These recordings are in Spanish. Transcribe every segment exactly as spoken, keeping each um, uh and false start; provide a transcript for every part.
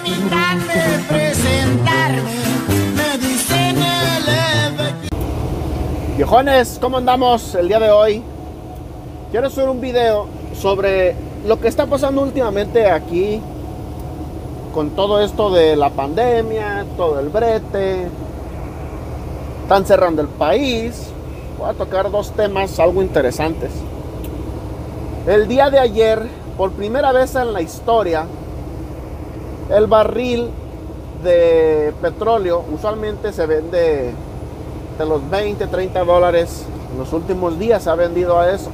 invitarme, presentarme, me dicen el... Viejones, ¿cómo andamos el día de hoy? Quiero hacer un video sobre lo que está pasando últimamente aquí con todo esto de la pandemia, todo el brete. Están cerrando el país. Voy a tocar dos temas algo interesantes. El día de ayer, por primera vez en la historia, el barril de petróleo usualmente se vende de los veinte, treinta dólares. En los últimos días se ha vendido a eso.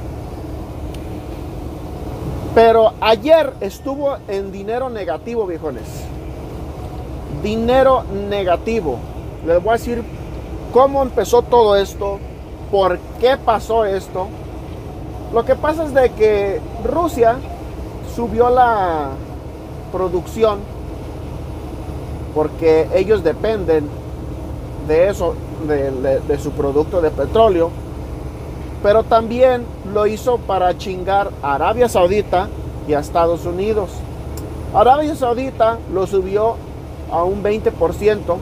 Pero ayer estuvo en dinero negativo, viejones. Dinero negativo. Les voy a decir cómo empezó todo esto, por qué pasó esto. Lo que pasa es de que Rusia subió la producción porque ellos dependen de eso, de, de, de su producto de petróleo. Pero también lo hizo para chingar a Arabia Saudita y a Estados Unidos. Arabia Saudita lo subió a un veinte por ciento.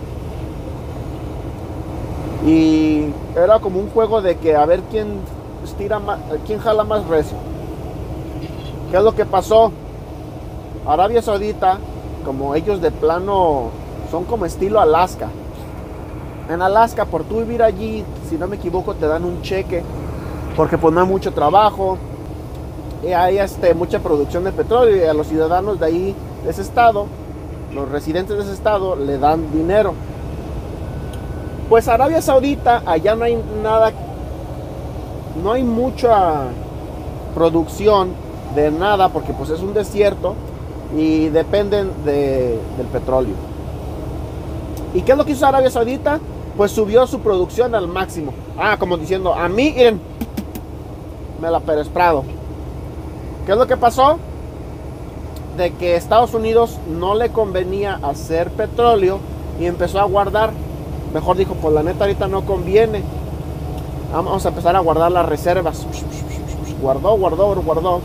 Y era como un juego de que a ver quién estira más, quién jala más recio. ¿Qué es lo que pasó? Arabia Saudita, como ellos de plano son como estilo Alaska. En Alaska, por tú vivir allí, si no me equivoco, te dan un cheque. Porque pues no hay mucho trabajo. Y hay este, mucha producción de petróleo. Y a los ciudadanos de ahí, de ese estado, los residentes de ese estado, le dan dinero. Pues Arabia Saudita, allá no hay nada, no hay mucha producción de nada, porque pues es un desierto y dependen de, del petróleo. ¿Y qué es lo que hizo Arabia Saudita? Pues subió su producción al máximo. Ah, como diciendo, a mí, miren, me la Pérez Prado. ¿Qué es lo que pasó? De que Estados Unidos no le convenía hacer petróleo y empezó a guardar. Mejor dijo, pues la neta ahorita no conviene. Vamos a empezar a guardar las reservas. Guardó, guardó, guardó.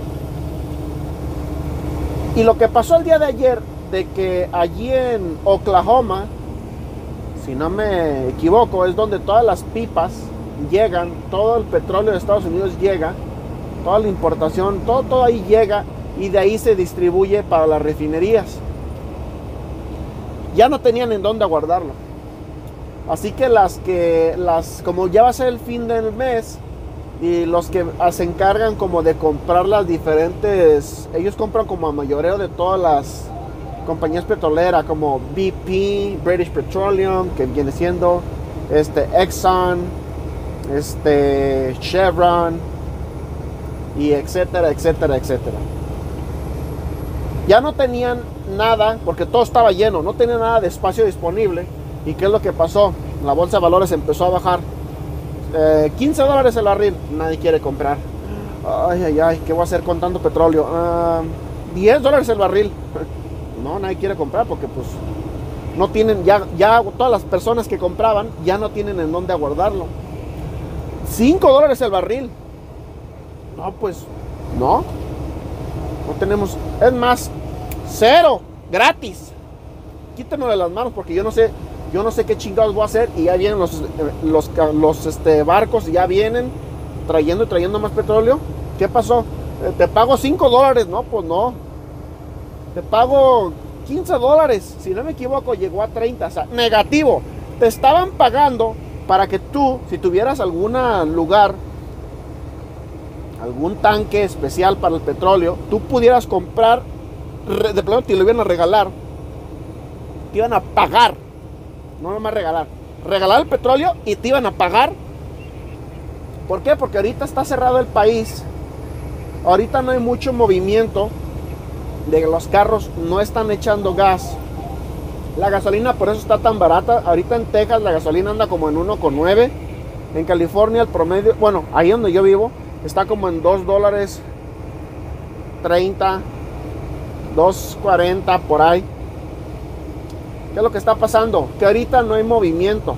Y lo que pasó el día de ayer, de que allí en Oklahoma, si no me equivoco, es donde todas las pipas llegan, todo el petróleo de Estados Unidos llega, toda la importación, todo, todo ahí llega y de ahí se distribuye para las refinerías. Ya no tenían en dónde guardarlo. Así que las que, las, como ya va a ser el fin del mes, y los que se encargan como de comprar las diferentes, ellos compran como a mayoreo de todas las compañías petroleras, como B P, British Petroleum, que viene siendo este, Exxon, este, Chevron, y etcétera, etcétera, etcétera. Ya no tenían nada, porque todo estaba lleno, no tenían nada de espacio disponible. ¿Y qué es lo que pasó? La bolsa de valores empezó a bajar. Eh, quince dólares el barril. Nadie quiere comprar. Ay, ay, ay, ¿qué voy a hacer con tanto petróleo? Uh, diez dólares el barril. No, nadie quiere comprar porque pues no tienen, ya, ya todas las personas que compraban ya no tienen en dónde guardarlo. cinco dólares el barril. No, pues, no. No tenemos, es más, cero, gratis. Quítenlo de las manos porque yo no sé, yo no sé qué chingados voy a hacer. Y ya vienen los, los, los este, barcos, y ya vienen trayendo y trayendo más petróleo. ¿Qué pasó? ¿Te pago cinco dólares? No, pues no. Te pago quince dólares. Si no me equivoco, llegó a treinta. O sea, negativo. Te estaban pagando para que tú, si tuvieras algún lugar, algún tanque especial para el petróleo, tú pudieras comprar, de plano te lo iban a regalar. Te iban a pagar, no nomás regalar, regalar el petróleo y te iban a pagar. ¿Por qué? Porque ahorita está cerrado el país. Ahorita no hay mucho movimiento de los carros, no están echando gas. La gasolina por eso está tan barata. Ahorita en Texas la gasolina anda como en uno con nueve. En California el promedio, bueno, ahí donde yo vivo, está como en dos dólares treinta, dos cuarenta por ahí. ¿Qué es lo que está pasando? Que ahorita no hay movimiento.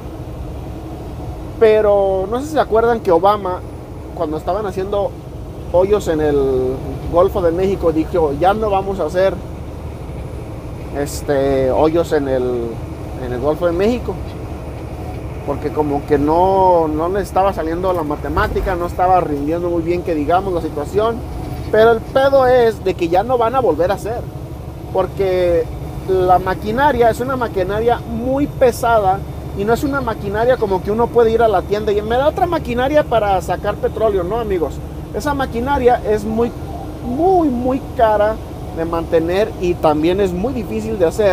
Pero no sé si se acuerdan que Obama, cuando estaban haciendo hoyos en el Golfo de México, dijo, ya no vamos a hacer este, hoyos en el, en el Golfo de México. Porque como que no, no le estaba saliendo la matemática, no estaba rindiendo muy bien, que digamos, la situación. Pero el pedo es de que ya no van a volver a hacer. Porque la maquinaria es una maquinaria muy pesada y no es una maquinaria como que uno puede ir a la tienda y me da otra maquinaria para sacar petróleo. No, amigos. Esa maquinaria es muy, muy, muy cara de mantener y también es muy difícil de hacer.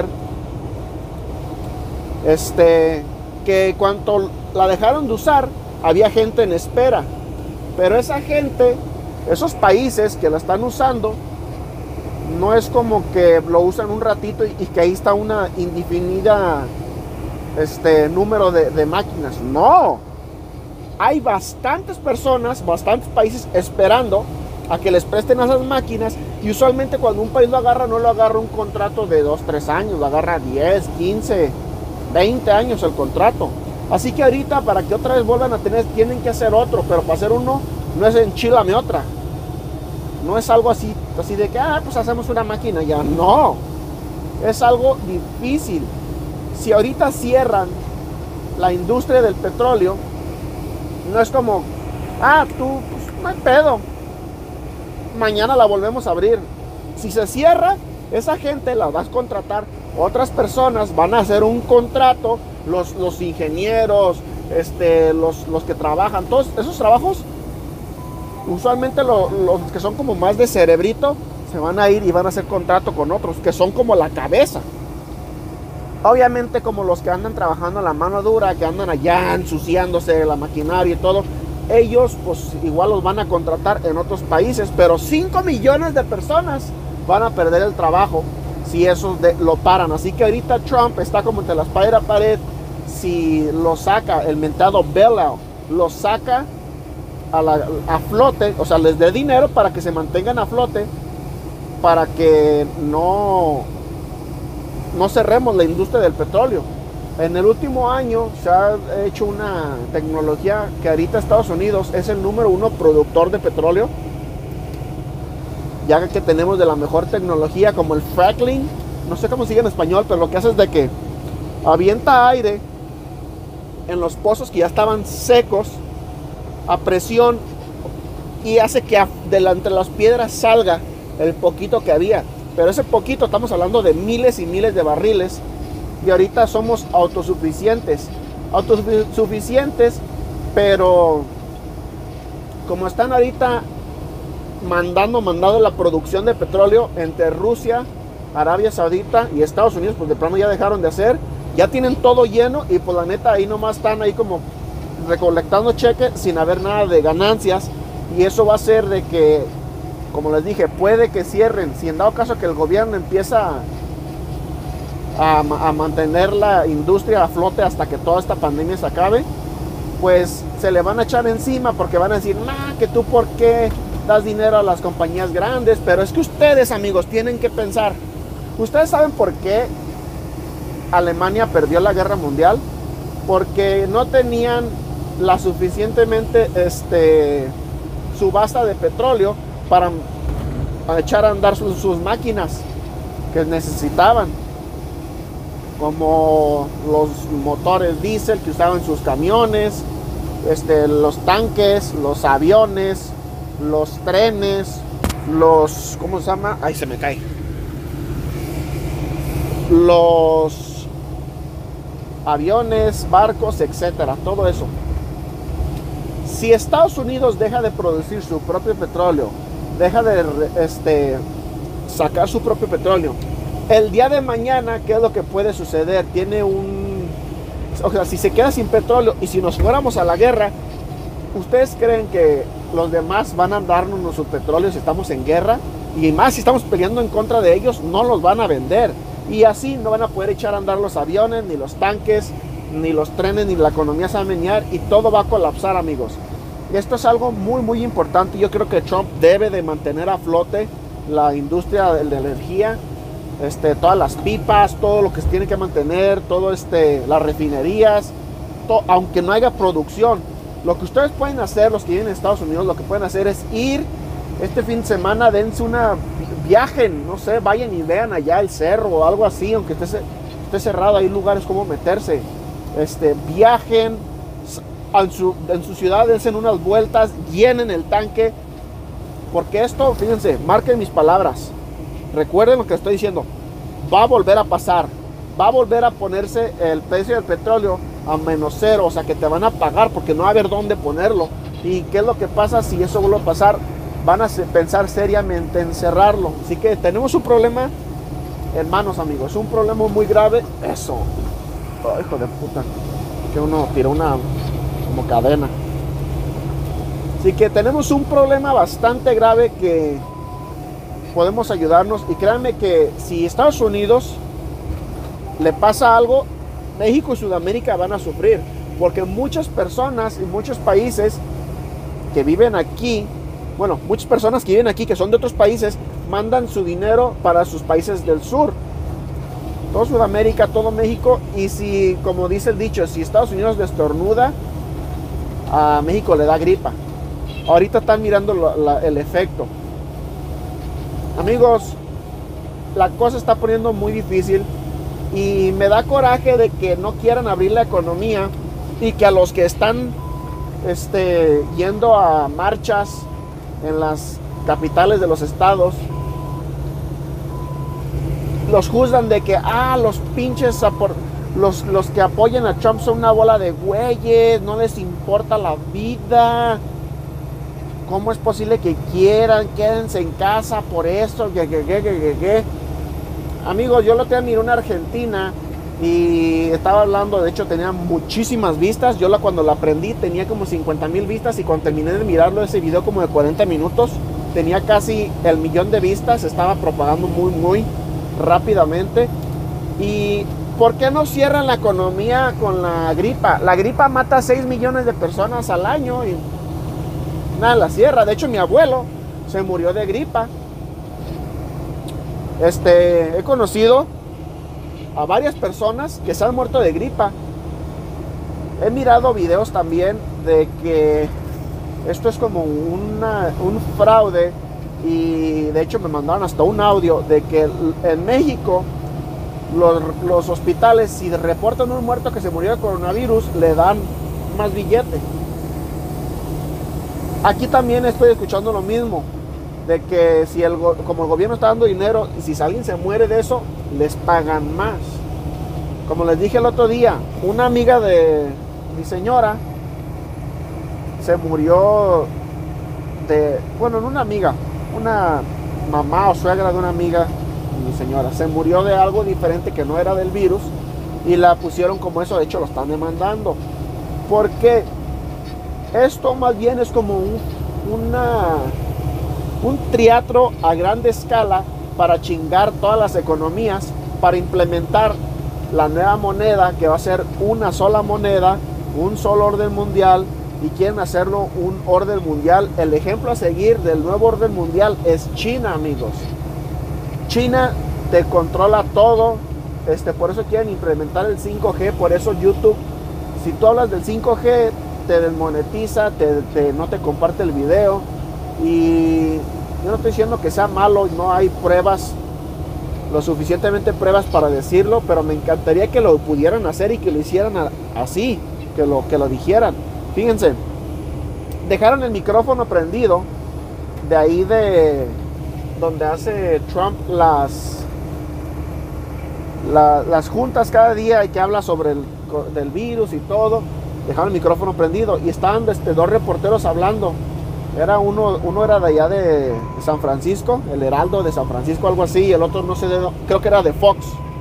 Este... que cuando la dejaron de usar, había gente en espera. Pero esa gente, esos países que la están usando, no es como que lo usan un ratito y, y que ahí está una indefinida este, número de, de máquinas. No. Hay bastantes personas, bastantes países esperando a que les presten esas máquinas. Y usualmente cuando un país lo agarra, no lo agarra un contrato de dos, tres años, lo agarra diez, quince, veinte años el contrato. Así que ahorita para que otra vez vuelvan a tener, tienen que hacer otro, pero para hacer uno no es enchilame otra. No es algo así, así de que, ah, pues hacemos una máquina ya. No, es algo difícil. Si ahorita cierran la industria del petróleo, no es como, ah, tú, pues no hay pedo, mañana la volvemos a abrir. Si se cierra, esa gente la vas a contratar. Otras personas van a hacer un contrato, los, los ingenieros, este, los, los que trabajan, todos esos trabajos, usualmente lo, los que son como más de cerebrito, se van a ir y van a hacer contrato con otros, que son como la cabeza. Obviamente como los que andan trabajando a la mano dura, que andan allá ensuciándose la maquinaria y todo, ellos pues igual los van a contratar en otros países, pero cinco millones de personas van a perder el trabajo si eso de, lo paran. Así que ahorita Trump está como entre la espada y la pared. Si lo saca, el mentado bailout, lo saca a, la, a flote, o sea, les dé dinero para que se mantengan a flote, para que no, no cerremos la industria del petróleo. En el último año se ha hecho una tecnología que ahorita Estados Unidos es el número uno productor de petróleo, ya que tenemos de la mejor tecnología como el fracking, no sé cómo sigue en español, pero lo que hace es de que avienta aire en los pozos que ya estaban secos a presión y hace que de la, entre las piedras salga el poquito que había. Pero ese poquito, estamos hablando de miles y miles de barriles, y ahorita somos autosuficientes. Autosuficientes, pero como están ahorita mandando, mandando la producción de petróleo entre Rusia, Arabia Saudita y Estados Unidos, pues de plano ya dejaron de hacer, ya tienen todo lleno y pues la neta ahí nomás están ahí como recolectando cheques sin haber nada de ganancias, y eso va a ser de que, como les dije, puede que cierren. Si en dado caso que el gobierno empieza a, a mantener la industria a flote hasta que toda esta pandemia se acabe, pues se le van a echar encima porque van a decir, nah, que tú por qué das dinero a las compañías grandes. Pero es que ustedes, amigos, tienen que pensar. Ustedes saben por qué Alemania perdió la guerra mundial, porque no tenían la suficientemente este, subasta de petróleo para echar a andar sus, sus máquinas que necesitaban, como los motores diésel que usaban sus camiones, este, los tanques, los aviones, los trenes, los, ¿cómo se llama? Ahí se me cae. Los aviones, barcos, etcétera, todo eso. Si Estados Unidos deja de producir su propio petróleo, deja de este, sacar su propio petróleo, el día de mañana, ¿qué es lo que puede suceder? Tiene un... O sea, si se queda sin petróleo y si nos fuéramos a la guerra, ¿ustedes creen que los demás van a darnos su petróleo si estamos en guerra? Y más si estamos peleando en contra de ellos, no los van a vender. Y así no van a poder echar a andar los aviones, ni los tanques, ni los trenes, ni la economía se va a menear y todo va a colapsar, amigos. Esto es algo muy, muy importante. Yo creo que Trump debe de mantener a flote la industria de la energía, este, todas las pipas, todo lo que se tiene que mantener, todo este, las refinerías, to, aunque no haya producción. Lo que ustedes pueden hacer, los que viven en Estados Unidos, lo que pueden hacer es ir este fin de semana, dense una viajen, no sé, vayan y vean allá el cerro o algo así, aunque esté, esté cerrado, hay lugares como meterse. Este, viajen en su, en su ciudad, dense unas vueltas, llenen el tanque, porque esto, fíjense, marquen mis palabras, recuerden lo que estoy diciendo, va a volver a pasar, va a volver a ponerse el precio del petróleo a menos cero, o sea que te van a pagar porque no va a haber dónde ponerlo. ¿Y qué es lo que pasa si eso vuelve a pasar? Van a pensar seriamente en cerrarlo. Así que tenemos un problema, hermanos, amigos, un problema muy grave. Eso, oh, hijo de puta, que uno tiró una como cadena. Así que tenemos un problema bastante grave que podemos ayudarnos. Y créanme que si Estados Unidos le pasa algo, México y Sudamérica van a sufrir, porque muchas personas y muchos países que viven aquí, bueno, muchas personas que viven aquí que son de otros países, mandan su dinero para sus países del sur, todo Sudamérica, todo México. Y si, como dice el dicho, si Estados Unidos destornuda, a México le da gripa. Ahorita están mirando la, la, el efecto. Amigos, la cosa está poniendo muy difícil y me da coraje de que no quieran abrir la economía y que a los que están este, yendo a marchas en las capitales de los estados los juzgan de que ah, los pinches los, los que apoyan a Trump son una bola de güeyes, no les importa la vida. ¿Cómo es posible que quieran? Quédense en casa por esto. Que, que, que, que, que. Amigos, yo lo tenía mirado en Argentina y estaba hablando, de hecho tenía muchísimas vistas. Yo la, cuando la aprendí tenía como cincuenta mil vistas y cuando terminé de mirarlo, ese video como de cuarenta minutos, tenía casi el millón de vistas. Se estaba propagando muy, muy rápidamente. ¿Y por qué no cierran la economía con la gripa? La gripa mata a seis millones de personas al año y nada, la cierra. De hecho, mi abuelo se murió de gripa. Este, he conocido a varias personas que se han muerto de gripa. He mirado videos también de que esto es como una, un fraude, y de hecho me mandaron hasta un audio de que en México los, los hospitales, si reportan un muerto que se murió de coronavirus, le dan más billete. Aquí también estoy escuchando lo mismo, de que si el, como el gobierno está dando dinero, y si alguien se muere de eso, les pagan más. Como les dije el otro día, una amiga de mi señora se murió de, bueno, no una amiga, una mamá o suegra de una amiga de mi señora, se murió de algo diferente que no era del virus, y la pusieron como eso. De hecho lo están demandando, porque esto más bien es como un, una, un teatro a gran escala para chingar todas las economías, para implementar la nueva moneda que va a ser una sola moneda, un solo orden mundial, y quieren hacerlo un orden mundial. El ejemplo a seguir del nuevo orden mundial es China, amigos. China te controla todo, este, por eso quieren implementar el cinco G, por eso YouTube, si tú hablas del cinco G, te desmonetiza, te, te, no te comparte el video. Y yo no estoy diciendo que sea malo, no hay pruebas, lo suficientemente pruebas para decirlo, pero me encantaría que lo pudieran hacer y que lo hicieran a, así, que lo, que lo dijeran. Fíjense, dejaron el micrófono prendido de ahí de donde hace Trump las, la, las juntas cada día y que habla sobre el del virus y todo. Dejaron el micrófono prendido y estaban este, dos reporteros hablando. Era uno, uno era de allá de San Francisco, el Heraldo de San Francisco, algo así, y el otro no sé, de, creo que era de Fox.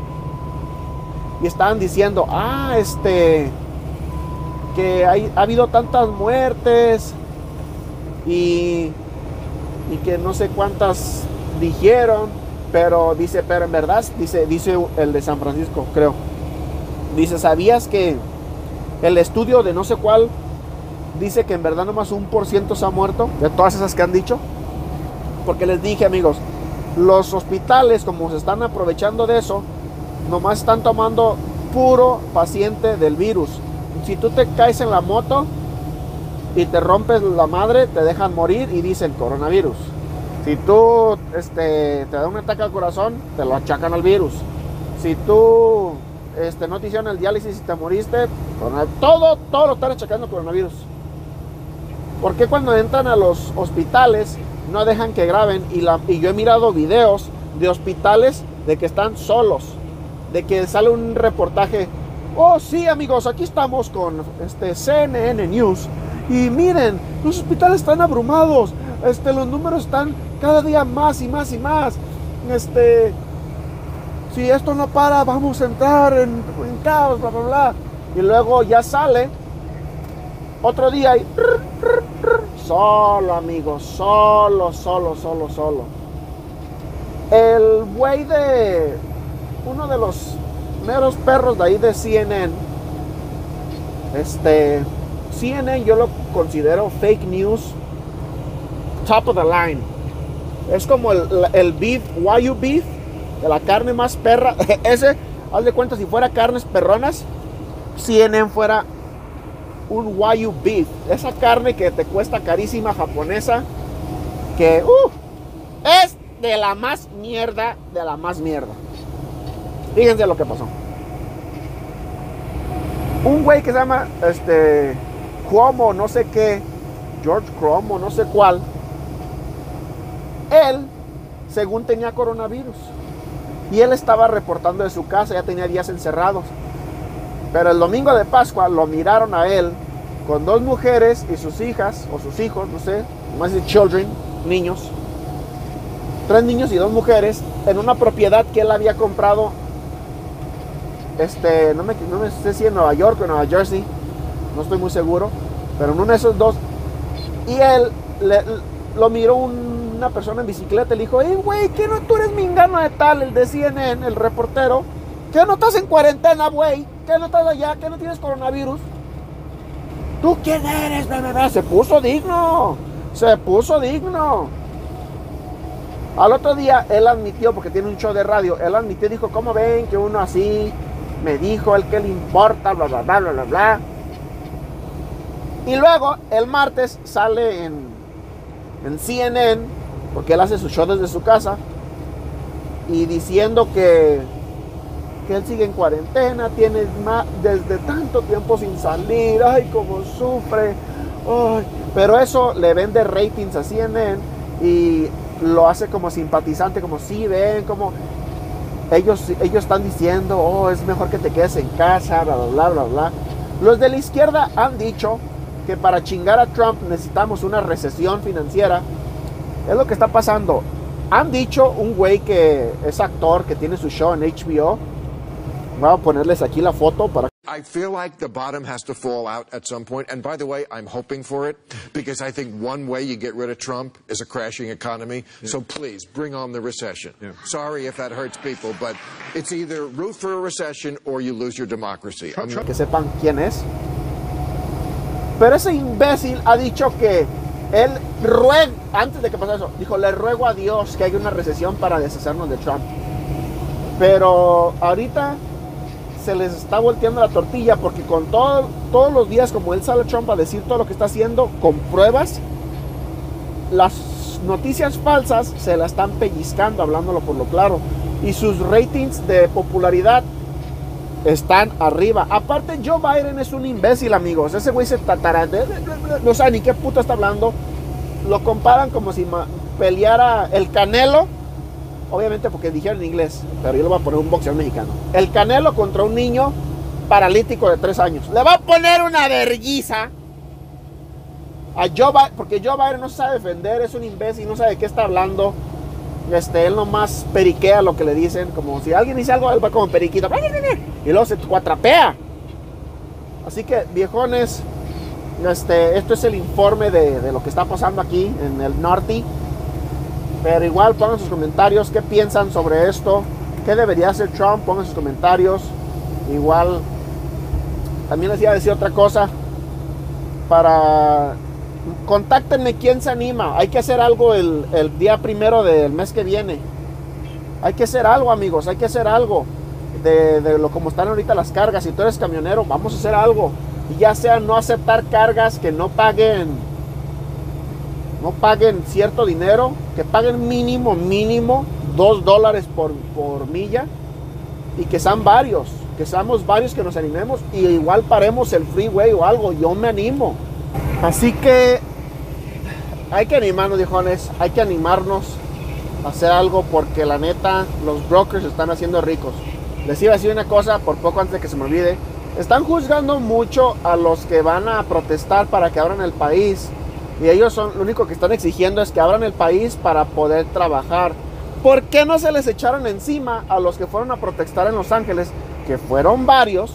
Y estaban diciendo, ah, este, que hay, ha habido tantas muertes y, y que no sé cuántas dijeron, pero dice, pero en verdad, dice, dice el de San Francisco, creo, dice, ¿sabías que el estudio de no sé cuál dice que en verdad nomás un por ciento se ha muerto de todas esas que han dicho? Porque les dije, amigos, los hospitales, como se están aprovechando de eso, nomás están tomando puro paciente del virus. Si tú te caes en la moto y te rompes la madre, te dejan morir y dicen coronavirus. Si tú este, te da un ataque al corazón, te lo achacan al virus. Si tú este, no te hicieron el diálisis y te moriste, todo, todo lo están achacando al coronavirus. ¿Por qué cuando entran a los hospitales no dejan que graben? Y, la, y yo he mirado videos de hospitales de que están solos, de que sale un reportaje. Oh, sí, amigos, aquí estamos con este C N N News. Y miren, los hospitales están abrumados. Este, los números están cada día más y más y más. Este, si esto no para, vamos a entrar en, en caos, bla, bla, bla. Y luego ya sale otro día y solo, amigos, solo, solo, solo, solo. El güey de uno de los meros perros de ahí de C N N, este, C N N yo lo considero fake news, top of the line. Es como el, el beef, Wagyu beef, de la carne más perra. Ese, haz de cuenta, si fuera carnes perronas, C N N fuera un Wagyu beef. Esa carne que te cuesta carísima, japonesa, que uh, es de la más mierda, de la más mierda. Fíjense lo que pasó. Un güey que se llama este Cuomo, no sé qué, George Cuomo, no sé cuál. Él, según tenía coronavirus, y él estaba reportando de su casa, ya tenía días encerrados. Pero el domingo de Pascua lo miraron a él con dos mujeres y sus hijas, o sus hijos, no sé, más de children, niños. Tres niños y dos mujeres en una propiedad que él había comprado. Este, no me, no me sé si en Nueva York o en Nueva Jersey, no estoy muy seguro, pero en uno de esos dos. Y él le, lo miró un, una persona en bicicleta y le dijo: hey, güey, ¿qué no tú eres mingano de tal, el de C N N, el reportero? ¿Qué no estás en cuarentena, güey? ¿Qué no estás allá? ¿Qué no tienes coronavirus? ¿Tú quién eres, bebé? Se puso digno, se puso digno. Al otro día él admitió, porque tiene un show de radio, él admitió, dijo: ¿cómo ven que uno así me dijo, el que le importa, bla, bla, bla, bla, bla, bla? Y luego el martes sale en, en C N N, porque él hace su show desde su casa, y diciendo que, que él sigue en cuarentena, tiene más, desde tanto tiempo sin salir, ay, cómo sufre, ay. Pero eso le vende ratings a C N N y lo hace como simpatizante, como si ven, como ellos, ellos están diciendo: oh, es mejor que te quedes en casa, bla, bla, bla, bla, bla. Los de la izquierda han dicho que para chingar a Trump necesitamos una recesión financiera. Es lo que está pasando. Han dicho, un güey que es actor, que tiene su show en H B O. Voy a ponerles aquí la foto para... I feel like the bottom has to fall out at some point. And by the way, I'm hoping for it, because I think one way you get rid of Trump is a crashing economy. Yeah. So please, bring on the recession. Yeah. Sorry if that hurts people, but it's either root for a recession or you lose your democracy. Trump, Trump. Que sepan quién es. Pero ese imbécil ha dicho que él ruega, antes de que pasara eso, dijo: le ruego a Dios que haya una recesión para deshacernos de Trump. Pero ahorita se les está volteando la tortilla, porque con todo, todos los días, como él sale Trump a decir todo lo que está haciendo con pruebas, las noticias falsas se la están pellizcando, hablándolo por lo claro, y sus ratings de popularidad están arriba. Aparte, Joe Biden es un imbécil, amigos. Ese güey se tatará, no sabe ni qué puta está hablando. Lo comparan como si peleara el Canelo, obviamente porque dijeron en inglés, pero yo le voy a poner un boxeador mexicano. El Canelo contra un niño paralítico de tres años. Le va a poner una verguiza a Joe Biden, porque Joe Biden no sabe defender, es un imbécil, no sabe de qué está hablando. Este, él nomás periquea lo que le dicen, como si alguien dice algo, él va como periquito, y luego se cuatrapea. Así que, viejones, este, esto es el informe de, de lo que está pasando aquí en el norte. Pero igual pongan sus comentarios, qué piensan sobre esto, qué debería hacer Trump, pongan sus comentarios. Igual, también les iba a decir otra cosa, para... contáctenme quién se anima. Hay que hacer algo el, el día primero del mes que viene. Hay que hacer algo, amigos. Hay que hacer algo de, de lo como están ahorita las cargas. Si tú eres camionero, vamos a hacer algo. Y ya sea no aceptar cargas que no paguen, no paguen cierto dinero, que paguen mínimo, mínimo dos dólares por, por milla, y que sean varios, que seamos varios que nos animemos, y igual paremos el freeway o algo. Yo me animo. Así que hay que animarnos, viejones, hay que animarnos a hacer algo, porque la neta, los brokers están haciendo ricos. Les iba a decir una cosa, por poco antes de que se me olvide. Están juzgando mucho a los que van a protestar para que abran el país, y ellos son, lo único que están exigiendo es que abran el país para poder trabajar. ¿Por qué no se les echaron encima a los que fueron a protestar en Los Ángeles, que fueron varios,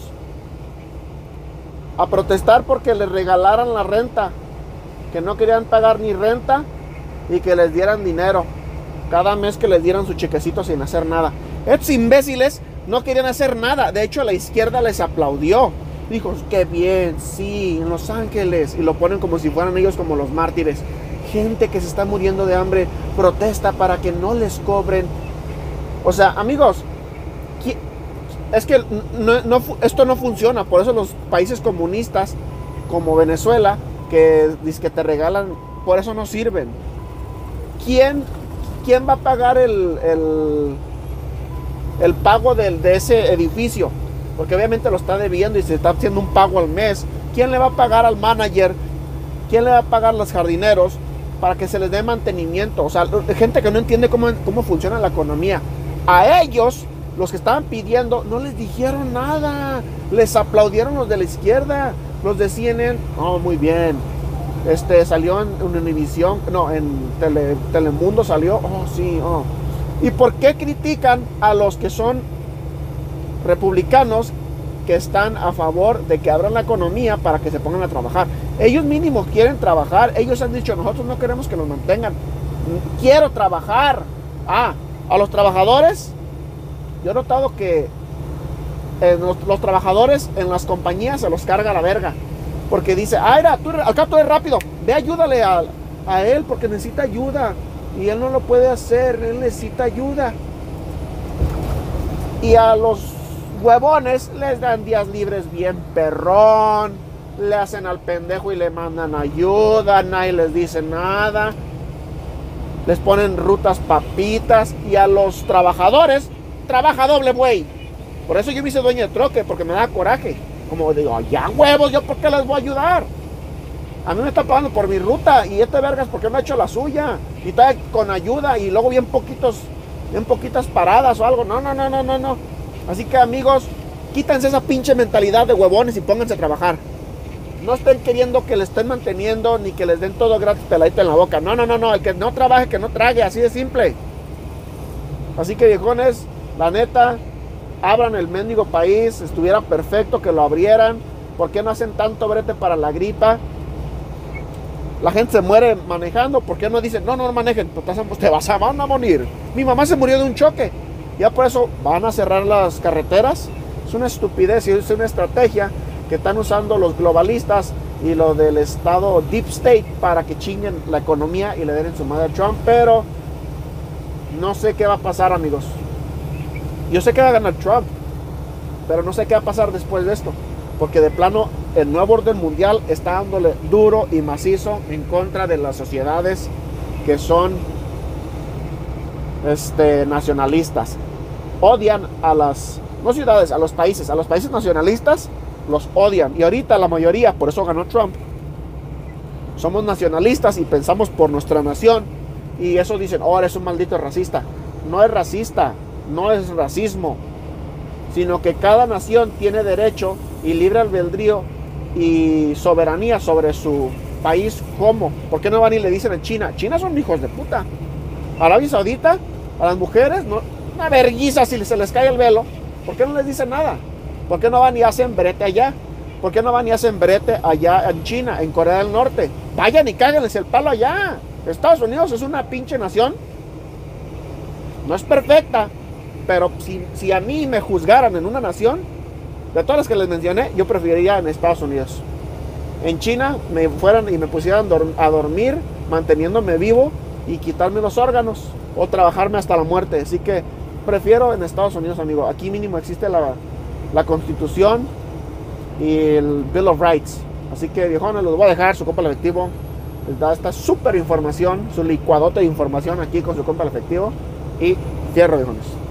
a protestar porque les regalaran la renta, que no querían pagar ni renta, y que les dieran dinero cada mes, que les dieran su chequecito sin hacer nada? Estos imbéciles no querían hacer nada. De hecho, la izquierda les aplaudió. Dijo, qué bien, sí, en Los Ángeles. Y lo ponen como si fueran ellos como los mártires. Gente que se está muriendo de hambre protesta para que no les cobren. O sea, amigos, es que no, no, esto no funciona. Por eso los países comunistas como Venezuela, que, que te regalan, por eso no sirven. ¿Quién, quién va a pagar el, el, el pago del, de ese edificio? Porque obviamente lo está debiendo y se está haciendo un pago al mes. ¿Quién le va a pagar al manager? ¿Quién le va a pagar a los jardineros para que se les dé mantenimiento? O sea, gente que no entiende cómo, cómo funciona la economía. A ellos, los que estaban pidiendo, no les dijeron nada. Les aplaudieron los de la izquierda. Los de C N N, oh, muy bien. Este, salió en, en Univisión, no, en Tele, Telemundo salió, oh, sí, oh. ¿Y por qué critican a los que son republicanos, que están a favor de que abran la economía para que se pongan a trabajar? Ellos mínimo quieren trabajar. Ellos han dicho, nosotros no queremos que nos mantengan, quiero trabajar. Ah, a los trabajadores, yo he notado que eh, los, los trabajadores en las compañías se los carga la verga, porque dice, ah, mira, tú, acá tú eres rápido, ve, ayúdale a, a él porque necesita ayuda, y él no lo puede hacer, él necesita ayuda. Y a los huevones les dan días libres bien perrón, le hacen al pendejo y le mandan ayuda, nadie les dice nada, les ponen rutas papitas. Y a los trabajadores, trabaja doble, güey. Por eso yo me hice dueño de troque, porque me da coraje. Como digo, ya huevos, ¿yo por qué les voy a ayudar? A mí me está pagando por mi ruta, y este vergas porque me ha hecho la suya, y está con ayuda, y luego bien poquitos, bien poquitas paradas o algo. No, no, no, no, no, no. Así que, amigos, quítense esa pinche mentalidad de huevones y pónganse a trabajar. No estén queriendo que les estén manteniendo, ni que les den todo gratis peladito en la boca. No, no, no, no. El que no trabaje, que no trague. Así de simple. Así que, viejones, la neta, abran el mendigo país. Estuviera perfecto que lo abrieran. ¿Por qué no hacen tanto brete para la gripa? La gente se muere manejando. ¿Por qué no dicen, no, no manejen, te vas a, van a morir? Mi mamá se murió de un choque. Ya por eso van a cerrar las carreteras. Es una estupidez y es una estrategia que están usando los globalistas y lo del estado Deep State para que chinguen la economía y le den en su madre a Trump. Pero no sé qué va a pasar, amigos. Yo sé que va a ganar Trump, pero no sé qué va a pasar después de esto, porque de plano el nuevo orden mundial está dándole duro y macizo en contra de las sociedades que son este, nacionalistas. Odian a las, no ciudades, a los países, a los países nacionalistas los odian. Y ahorita la mayoría, por eso ganó Trump, somos nacionalistas y pensamos por nuestra nación. Y eso dicen, oh, eres un maldito racista. No es racista, no es racismo, sino que cada nación tiene derecho y libre albedrío y soberanía sobre su país. ¿Cómo? ¿Por qué no van y le dicen en China? China son hijos de puta. Arabia Saudita, a las mujeres, no, una vergüenza si se les cae el velo. ¿Por qué no les dicen nada? ¿Por qué no van y hacen brete allá? ¿Por qué no van y hacen brete allá en China, en Corea del Norte? Vayan y cáguenles el palo allá. Estados Unidos es una pinche nación. No es perfecta, pero si, si a mí me juzgaran en una nación, de todas las que les mencioné, yo preferiría en Estados Unidos. En China me fueran y me pusieran a dormir, manteniéndome vivo y quitarme los órganos o trabajarme hasta la muerte. Así que prefiero en Estados Unidos, amigo. Aquí mínimo existe la, la Constitución y el Bill of Rights. Así que, viejones, los voy a dejar. Su compa el efectivo. Les da esta súper información, su licuadote de información aquí con su compa el efectivo. Y fierro, viejones.